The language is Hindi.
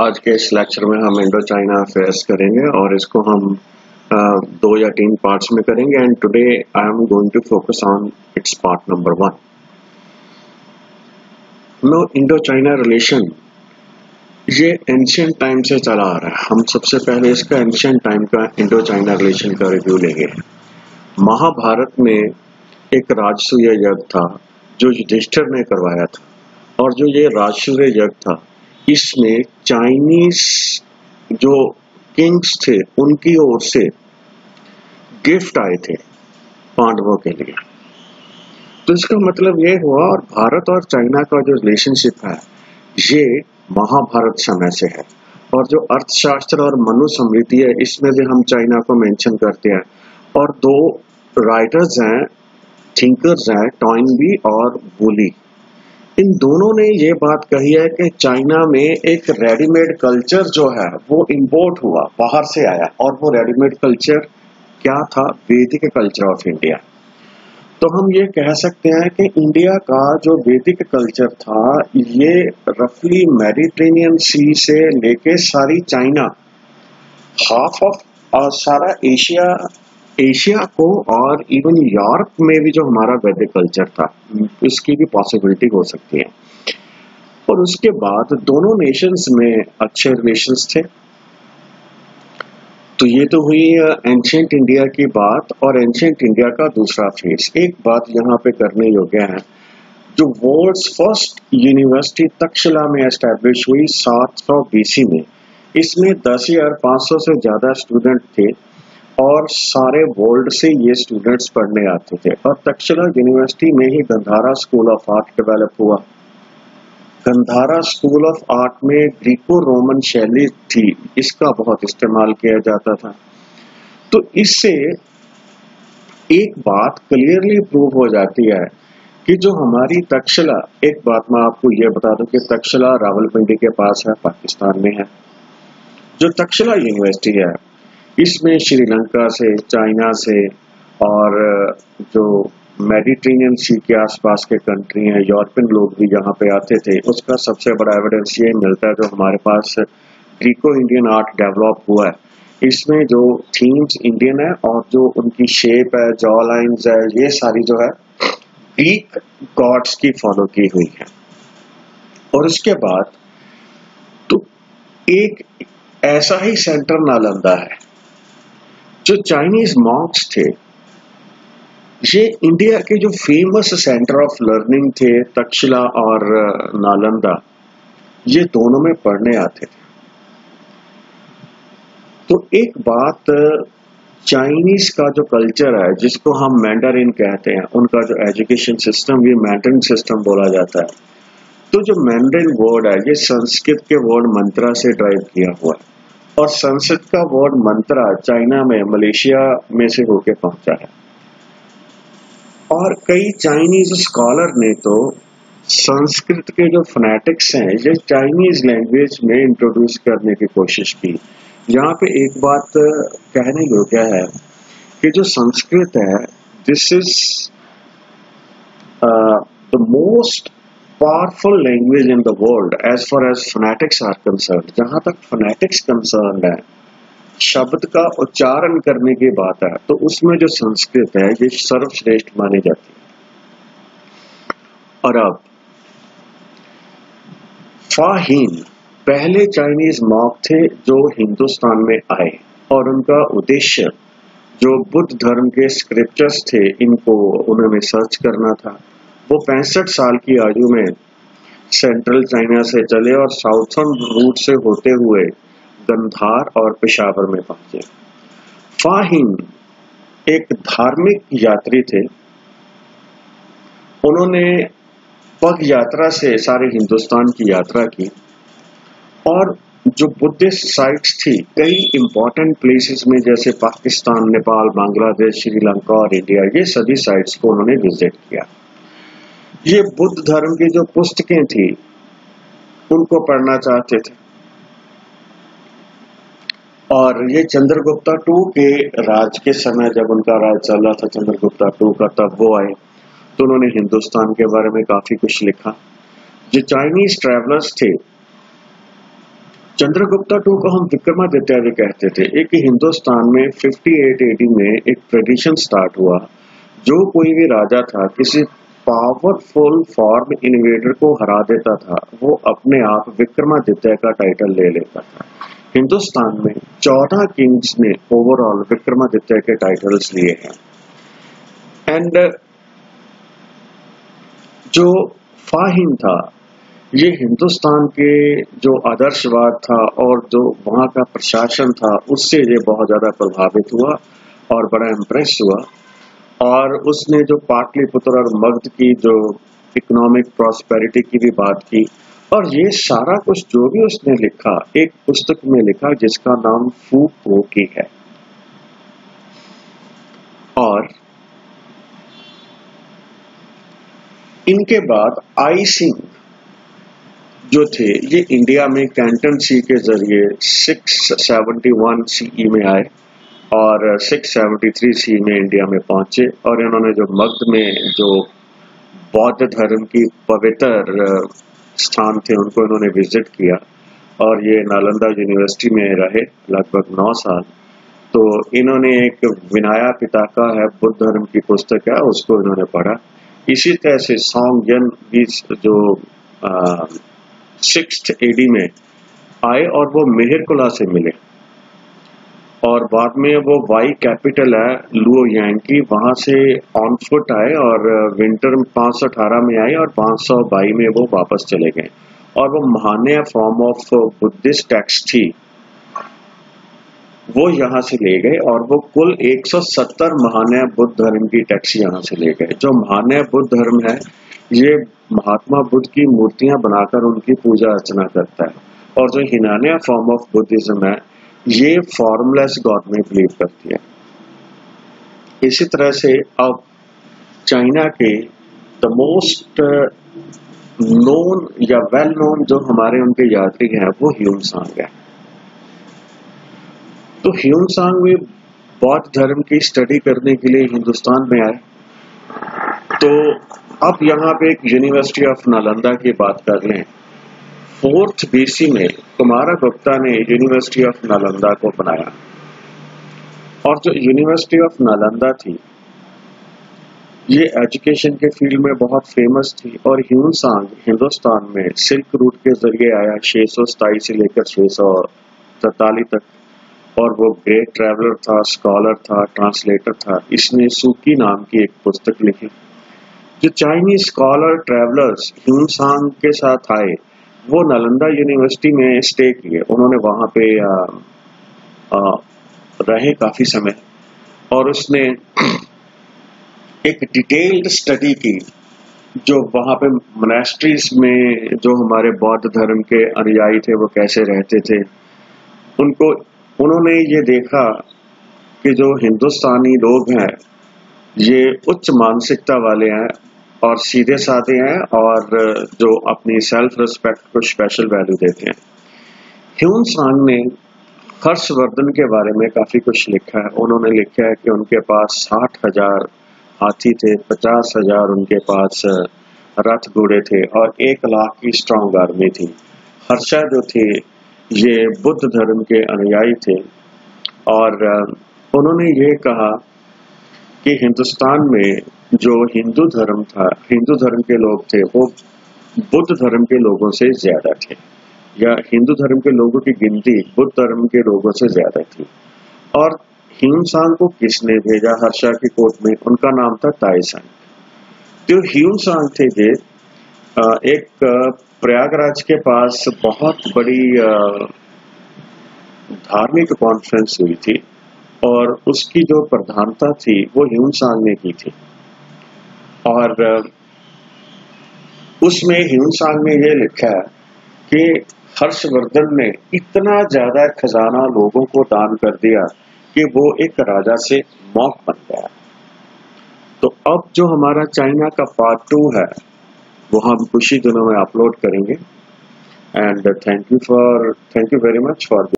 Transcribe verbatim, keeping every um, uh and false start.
आज के इस लेक्चर में हम इंडो चाइना अफेयर्स करेंगे और इसको हम uh, दो या तीन पार्ट्स में करेंगे and today I am going to focus on its part number one. No Indo China relation ये एंशियंट टाइम से चला आ रहा है। हम सबसे पहले इसका एंशियंट टाइम का इंडो चाइना रिलेशन का रिव्यू लेंगे। महाभारत में एक राजसूय यज्ञ था जो युधिष्ठिर ने करवाया था और जो ये राजसूय यज्ञ था इसमें चाइनीज जो किंग्स थे उनकी ओर से गिफ्ट आए थे पांडवों के लिए। तो इसका मतलब ये हुआ और भारत और चाइना का जो रिलेशनशिप है ये महाभारत समय से है और जो अर्थशास्त्र और मनुस्मृति है इसमें भी हम चाइना को मेंशन करते हैं और दो राइटर्स हैं, थिंकर्स हैं, टॉइनबी और वुली। इन दोनों ने ये बात कही है कि चाइना में एक रेडीमेड कल्चर जो है वो इंपोर्ट हुआ, बाहर से आया और वो रेडीमेड कल्चर क्या था? वैदिक कल्चर ऑफ इंडिया। तो हम ये कह सकते हैं कि इंडिया का जो वैदिक कल्चर था ये रफली मेडिटेरेनियन सी से लेके सारी चाइना, हाफ ऑफ सारा एशिया एशिया को और इवन यूरोप में भी जो हमारा वैदिक कल्चर था इसकी भी पॉसिबिलिटी हो सकती है। और उसके बाद दोनों नेशंस में अच्छे रिलेशंस थे। तो ये तो हुई एंशिएंट इंडिया की बात और एंशिएंट इंडिया का दूसरा फेज। एक बात यहाँ पे करने योग्य है, जो वर्ल्ड्स फर्स्ट यूनिवर्सिटी तक्षशिला में एस्टैब्लिश हुई सात सौ बीसी में, इसमें दस हजार पाँच सौ से ज्यादा स्टूडेंट थे और सारे वर्ल्ड से ये स्टूडेंट्स पढ़ने आते थे। और तक्षशिला यूनिवर्सिटी में ही Gandhara school of art develop हुआ। गंधारा स्कूल ऑफ आर्ट में ग्रीको रोमन शैली थी, इसका बहुत इस्तेमाल किया जाता था। तो इससे एक बात क्लियरली प्रूव हो जाती है कि जो हमारी तक्षशिला, एक बात मैं आपको ये बता दूं कि तक्षशिला रावलपिंडी के पास है, पाकिस्तान में है। जो तक्षशिला यूनिवर्सिटी है इसमें श्रीलंका से, चाइना से और जो मेडिटेरेनियन सी के आसपास के कंट्री हैं, यूरोपियन लोग भी यहाँ पे आते थे। उसका सबसे बड़ा एविडेंस ये मिलता है जो हमारे पास ग्रीको इंडियन आर्ट डेवलप हुआ है, इसमें जो थीम्स इंडियन है और जो उनकी शेप है, जॉ लाइन्स है, ये सारी जो है ग्रीक गॉड्स की फॉलो की हुई है। और उसके बाद तो एक ऐसा ही सेंटर नालंदा है। जो चाइनीज मॉन्क्स थे ये इंडिया के जो फेमस सेंटर ऑफ लर्निंग थे तक्षशिला और नालंदा, ये दोनों में पढ़ने आते थे। तो एक बात, चाइनीज का जो कल्चर है जिसको हम मैंडरिन कहते हैं, उनका जो एजुकेशन सिस्टम ये मैंडरिन सिस्टम बोला जाता है। तो जो मैंडरिन वर्ड है ये संस्कृत के वर्ड मंत्रा से ड्राइव किया हुआ है और संस्कृत का वर्ड मंत्रा चाइना में, मलेशिया में से होके पहुंचा है। और कई चाइनीज स्कॉलर ने तो संस्कृत के जो फोनेटिक्स हैं ये चाइनीज लैंग्वेज में इंट्रोड्यूस करने की कोशिश की। यहाँ पे एक बात कहने योग्य है कि जो संस्कृत है this is the most powerful language in the world as far as phonetics are concerned। जहां तक phonetics concerned है, शब्द का उच्चारण करने की बात है, तो उसमें जो संस्कृत है ये सर्वश्रेष्ठ मानी जाती है। और अब फाहीन पहले चाइनीज मॉन्क थे जो हिंदुस्तान में आए और उनका उद्देश्य जो बुद्ध धर्म के स्क्रिप्चर्स थे इनको उन्होंने सर्च करना था। वो पैंसठ साल की आयु में सेंट्रल चाइना से चले और साउथर्न रूट से होते हुए गंधार और पेशावर में पहुंचे। फाहीन एक धार्मिक यात्री थे। उन्होंने पग यात्रा से सारे हिंदुस्तान की यात्रा की और जो बुद्धिस्ट साइट्स थी कई इंपॉर्टेंट प्लेसेस में जैसे पाकिस्तान, नेपाल, बांग्लादेश, श्रीलंका और इंडिया, ये सभी साइट्स को उन्होंने विजिट किया। ये बुद्ध धर्म की जो पुस्तकें थी उनको पढ़ना चाहते थे और ये चंद्रगुप्ता टू के राज के समय, जब उनका राज चल रहा था चंद्रगुप्ता टू का, तब वो आए तो उन्होंने हिंदुस्तान के बारे में काफी कुछ लिखा। जो चाइनीज ट्रैवलर्स थे चंद्रगुप्ता टू को हम विक्रमादित्य भी कहते थे। एक हिंदुस्तान में अट्ठावन एडी में एक ट्रेडिशन स्टार्ट हुआ, जो कोई भी राजा था किसी पावरफुल फॉरेन इन्वेडर को हरा देता था, वो अपने आप विक्रमादित्य का टाइटल ले लेता था। हिंदुस्तान में चौदह किंग्स ने ओवरऑल विक्रमादित्य के टाइटल्स लिए हैं। एंड जो फाहिम था, ये हिंदुस्तान के जो आदर्शवाद था और जो वहाँ का प्रशासन था, उससे ये बहुत ज्यादा प्रभावित हुआ और बड़ा इम्प्रेस हुआ। और उसने जो पाटलिपुत्र और मगध की जो इकोनॉमिक प्रॉस्पेरिटी की भी बात की, और ये सारा कुछ जो भी उसने लिखा एक पुस्तक में लिखा जिसका नाम फू पो की है। और इनके बाद आई सिंह जो थे, ये इंडिया में कैंटन सी के जरिए छह सौ इकहत्तर सीई में आए और छह सौ तिहत्तर सी में इंडिया में पहुंचे। और इन्होंने जो मगध में जो बौद्ध धर्म की पवित्र स्थान थे उनको इन्होंने विजिट किया, और ये नालंदा यूनिवर्सिटी में रहे लगभग नौ साल। तो इन्होंने एक विनाया पिताका है बुद्ध धर्म की पुस्तक है, उसको इन्होंने पढ़ा। इसी तरह से सॉन्ग यन भी जो सिक्स्थ एडी में आए और वो मेहरकुला से मिले, और बाद में वो वाई कैपिटल है लुओ यांग की, वहां से ऑन फुट आए और विंटर पाँच सौ अठारह में आए और पाँच सौ बाईस में वो वापस चले गए। और वो Mahayana form of Buddhist text थी, वो यहाँ से ले गए, और वो कुल एक सौ सत्तर महान्य बुद्ध धर्म की टेक्स्ट यहाँ से ले गए। जो महान्य बुद्ध धर्म है, ये महात्मा बुद्ध की मूर्तियां बनाकर उनकी पूजा अर्चना करता है, और जो हिनान्य फॉर्म ऑफ बुद्धिज्म है, ये फॉर्मलेस गॉड में बिलीव करती है। इसी तरह से अब चाइना के द मोस्ट नोन या वेल नोन जो हमारे उनके यात्री हैं वो ह्यूमसांग है। तो ह्यूमसांग भी बौद्ध धर्म की स्टडी करने के लिए हिंदुस्तान में आए। तो अब यहाँ पे एक यूनिवर्सिटी ऑफ नालंदा की बात कर लें। फोर्थ बीसी में कुमारगुप्ता ने यूनिवर्सिटी ऑफ नालंदा को बनाया, और जो यूनिवर्सिटी ऑफ नालंदा थी ये एजुकेशन के फील्ड में बहुत फेमस थी। और ह्यूमसांग हिंदुस्तान में सिल्क रूट के जरिए आया छह सौ सताईस से लेकर छह सौ तैतालीस तक, और वो ग्रेट ट्रैवलर था, स्कॉलर था, ट्रांसलेटर था। इसने सूकी नाम की एक पुस्तक लिखी। जो चाइनीज स्कॉलर ट्रैवलर्स ह्यूमसांग के साथ आए, वो नालंदा यूनिवर्सिटी में स्टे किए। उन्होंने वहां पे आ, आ, रहे काफी समय, और उसने एक डिटेल्ड स्टडी की जो वहां पे मोनेस्ट्रीज में जो हमारे बौद्ध धर्म के अनुयायी थे वो कैसे रहते थे। उनको उन्होंने ये देखा कि जो हिंदुस्तानी लोग हैं ये उच्च मानसिकता वाले हैं और सीधे साधे हैं, और जो अपनी सेल्फ रिस्पेक्ट को स्पेशल वैल्यू देते हैं। ह्यूमसांग ने हर्षवर्धन के बारे में काफी कुछ लिखा है। उन्होंने लिखा है कि उनके पास साठ हजार हाथी थे, पचास हजार उनके पास रथ घोड़े थे, और एक लाख की स्ट्रॉन्ग आर्मी थी। हर्षा जो थे ये बुद्ध धर्म के अनुयायी थे, और उन्होंने ये कहा कि हिंदुस्तान में जो हिंदू धर्म था, हिंदू धर्म के लोग थे, वो बुद्ध धर्म के लोगों से ज्यादा थे, या हिंदू धर्म के लोगों की गिनती बुद्ध धर्म के लोगों से ज्यादा थी। और ह्यूमसांग को किसने भेजा हर्षा की कोर्ट में? उनका नाम था ताइसांग। जो ह्यूमसांग थे ये एक प्रयागराज के पास बहुत बड़ी धार्मिक कॉन्फ्रेंस हुई थी, और उसकी जो प्रधानता थी वो ह्यूमसांग ने की थी। और उसमें ह्यूमसांग ने ये लिखा है कि हर्षवर्धन ने इतना ज्यादा खजाना लोगों को दान कर दिया कि वो एक राजा से मॉक बन गया। तो अब जो हमारा चाइना का पार्ट टू है वो हम कुछ ही दिनों में अपलोड करेंगे। And thank you for thank you very much for